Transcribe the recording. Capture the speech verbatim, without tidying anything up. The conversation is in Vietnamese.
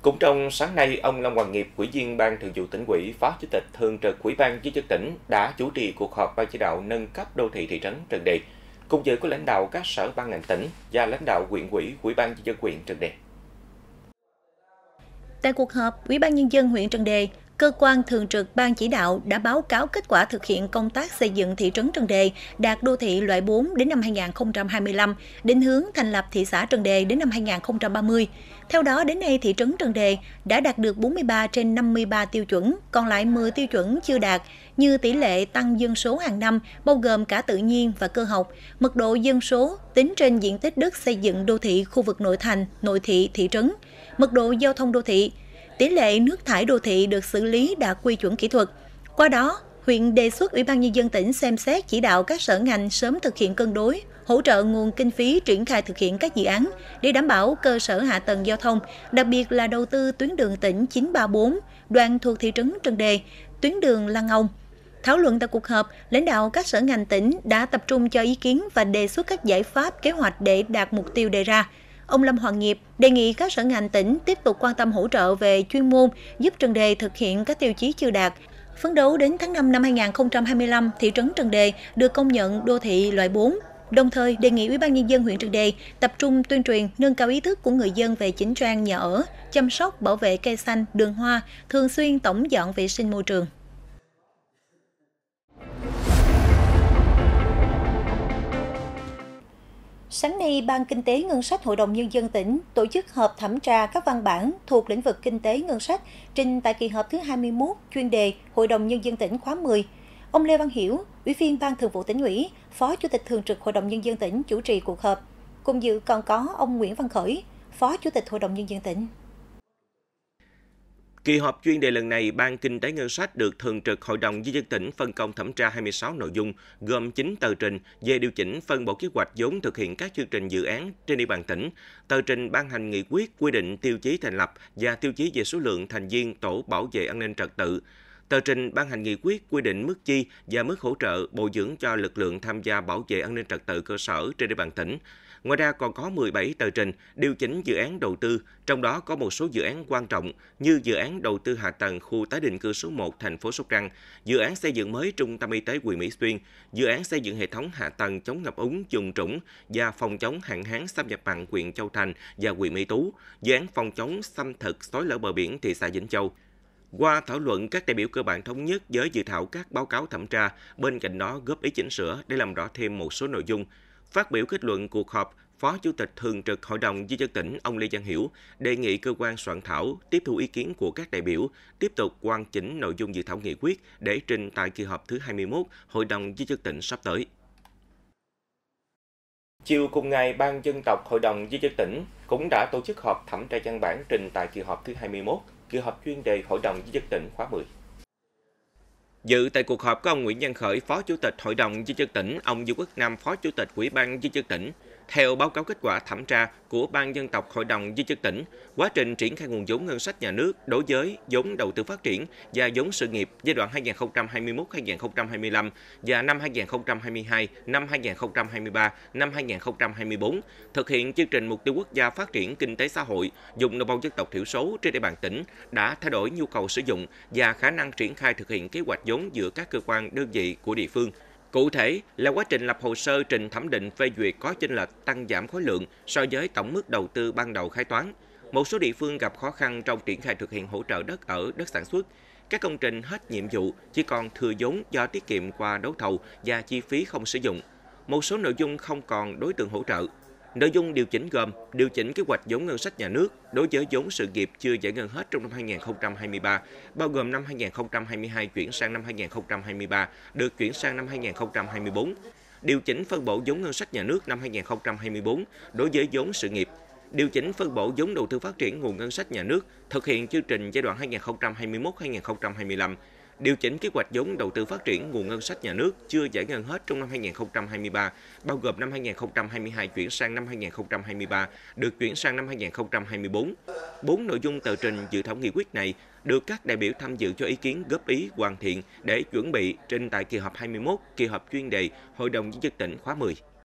Cũng trong sáng nay, ông Lâm Hoàng Nghiệp, Ủy viên Ban Thường vụ Tỉnh ủy, Phó Chủ tịch Thường trực Ủy ban Nhân dân tỉnh đã chủ trì cuộc họp ban chỉ đạo nâng cấp đô thị thị trấn Trần Đề, cùng dự có lãnh đạo các sở ban ngành tỉnh và lãnh đạo huyện ủy, Ủy ban Nhân dân huyện Trần Đề. Tại cuộc họp, Ủy ban Nhân dân huyện Trần Đề, cơ quan thường trực ban chỉ đạo đã báo cáo kết quả thực hiện công tác xây dựng thị trấn Trần Đề đạt đô thị loại bốn đến năm hai nghìn không trăm hai mươi lăm, định hướng thành lập thị xã Trần Đề đến năm hai nghìn không trăm ba mươi. Theo đó, đến nay thị trấn Trần Đề đã đạt được bốn mươi ba trên năm mươi ba tiêu chuẩn, còn lại mười tiêu chuẩn chưa đạt, như tỷ lệ tăng dân số hàng năm, bao gồm cả tự nhiên và cơ học, mật độ dân số tính trên diện tích đất xây dựng đô thị khu vực nội thành, nội thị, thị trấn, mật độ giao thông đô thị, tỷ lệ nước thải đô thị được xử lý đạt quy chuẩn kỹ thuật. Qua đó, huyện đề xuất Ủy ban Nhân dân tỉnh xem xét chỉ đạo các sở ngành sớm thực hiện cân đối, hỗ trợ nguồn kinh phí triển khai thực hiện các dự án để đảm bảo cơ sở hạ tầng giao thông, đặc biệt là đầu tư tuyến đường tỉnh chín ba bốn, đoạn thuộc thị trấn Trần Đề, tuyến đường Lăng Ông. Thảo luận tại cuộc họp, lãnh đạo các sở ngành tỉnh đã tập trung cho ý kiến và đề xuất các giải pháp kế hoạch để đạt mục tiêu đề ra. Ông Lâm Hoàng Nghiệp đề nghị các sở ngành tỉnh tiếp tục quan tâm hỗ trợ về chuyên môn, giúp Trần Đề thực hiện các tiêu chí chưa đạt. Phấn đấu đến tháng năm năm hai nghìn không trăm hai mươi lăm, thị trấn Trần Đề được công nhận đô thị loại bốn. Đồng thời đề nghị Ủy ban Nhân dân huyện Trần Đề tập trung tuyên truyền, nâng cao ý thức của người dân về chỉnh trang nhà ở, chăm sóc, bảo vệ cây xanh, đường hoa, thường xuyên tổng dọn vệ sinh môi trường. Sáng nay, Ban Kinh tế Ngân sách Hội đồng Nhân dân tỉnh tổ chức họp thẩm tra các văn bản thuộc lĩnh vực kinh tế ngân sách trình tại kỳ họp thứ hai mươi mốt chuyên đề Hội đồng Nhân dân tỉnh khóa mười. Ông Lê Văn Hiểu, Ủy viên Ban Thường vụ Tỉnh ủy, Phó Chủ tịch Thường trực Hội đồng Nhân dân tỉnh chủ trì cuộc họp. Cùng dự còn có ông Nguyễn Văn Khởi, Phó Chủ tịch Hội đồng Nhân dân tỉnh. Kỳ họp chuyên đề lần này, Ban Kinh tế Ngân sách được Thường trực Hội đồng Nhân dân tỉnh phân công thẩm tra hai mươi sáu nội dung, gồm chín tờ trình về điều chỉnh phân bổ kế hoạch vốn thực hiện các chương trình dự án trên địa bàn tỉnh, tờ trình ban hành nghị quyết quy định tiêu chí thành lập và tiêu chí về số lượng thành viên tổ bảo vệ an ninh trật tự, tờ trình ban hành nghị quyết quy định mức chi và mức hỗ trợ bồi dưỡng cho lực lượng tham gia bảo vệ an ninh trật tự cơ sở trên địa bàn tỉnh. Ngoài ra còn có mười bảy tờ trình điều chỉnh dự án đầu tư, trong đó có một số dự án quan trọng như dự án đầu tư hạ tầng khu tái định cư số một thành phố Sóc Trăng, dự án xây dựng mới trung tâm y tế huyện Mỹ Xuyên, dự án xây dựng hệ thống hạ tầng chống ngập úng vùng trũng và phòng chống hạn hán xâm nhập mặn huyện Châu Thành và huyện Mỹ Tú, dự án phòng chống xâm thực xói lở bờ biển thị xã Vĩnh Châu. Qua thảo luận, các đại biểu cơ bản thống nhất với dự thảo các báo cáo thẩm tra, bên cạnh đó góp ý chỉnh sửa để làm rõ thêm một số nội dung. Phát biểu kết luận cuộc họp, Phó Chủ tịch Thường trực Hội đồng Nhân dân tỉnh ông Lê Văn Hiểu đề nghị cơ quan soạn thảo tiếp thu ý kiến của các đại biểu, tiếp tục hoàn chỉnh nội dung dự thảo nghị quyết để trình tại kỳ họp thứ hai mươi mốt Hội đồng Nhân dân tỉnh sắp tới. Chiều cùng ngày, Ban Dân tộc Hội đồng Nhân dân tỉnh cũng đã tổ chức họp thẩm tra văn bản trình tại kỳ họp thứ hai mươi mốt, kỳ họp chuyên đề Hội đồng Nhân dân tỉnh khóa mười. Dự tại cuộc họp có ông Nguyễn Văn Khởi, Phó Chủ tịch Hội đồng Nhân dân tỉnh, ông Dương Quốc Nam, Phó Chủ tịch Ủy ban Nhân dân tỉnh. Theo báo cáo kết quả thẩm tra của Ban Dân tộc Hội đồng Nhân dân tỉnh, quá trình triển khai nguồn vốn ngân sách nhà nước đối với vốn đầu tư phát triển và vốn sự nghiệp giai đoạn hai nghìn không trăm hai mươi mốt đến hai nghìn không trăm hai mươi lăm và năm hai nghìn không trăm hai mươi hai, năm hai nghìn không trăm hai mươi ba, năm hai nghìn không trăm hai mươi tư, thực hiện chương trình mục tiêu quốc gia phát triển kinh tế xã hội vùng đồng bào dân tộc thiểu số trên địa bàn tỉnh đã thay đổi nhu cầu sử dụng và khả năng triển khai thực hiện kế hoạch vốn giữa các cơ quan đơn vị của địa phương. Cụ thể là quá trình lập hồ sơ trình thẩm định phê duyệt có chênh lệch tăng giảm khối lượng so với tổng mức đầu tư ban đầu khai toán. Một số địa phương gặp khó khăn trong triển khai thực hiện hỗ trợ đất ở đất sản xuất. Các công trình hết nhiệm vụ chỉ còn thừa vốn do tiết kiệm qua đấu thầu và chi phí không sử dụng. Một số nội dung không còn đối tượng hỗ trợ. Nội dung điều chỉnh gồm điều chỉnh kế hoạch vốn ngân sách nhà nước đối với vốn sự nghiệp chưa giải ngân hết trong năm hai nghìn không trăm hai mươi ba, bao gồm năm hai nghìn không trăm hai mươi hai chuyển sang năm hai nghìn không trăm hai mươi ba, được chuyển sang năm hai nghìn không trăm hai mươi tư. Điều chỉnh phân bổ vốn ngân sách nhà nước năm hai nghìn không trăm hai mươi tư đối với vốn sự nghiệp. Điều chỉnh phân bổ vốn đầu tư phát triển nguồn ngân sách nhà nước thực hiện chương trình giai đoạn hai nghìn không trăm hai mươi mốt đến hai nghìn không trăm hai mươi lăm. Điều chỉnh kế hoạch vốn đầu tư phát triển nguồn ngân sách nhà nước chưa giải ngân hết trong năm hai nghìn không trăm hai mươi ba, bao gồm năm hai nghìn không trăm hai mươi hai chuyển sang năm hai nghìn không trăm hai mươi ba, được chuyển sang năm hai nghìn không trăm hai mươi tư. Bốn nội dung tờ trình dự thảo nghị quyết này được các đại biểu tham dự cho ý kiến góp ý hoàn thiện để chuẩn bị trình tại kỳ họp hai mươi mốt, kỳ họp chuyên đề Hội đồng Nhân dân tỉnh khóa mười.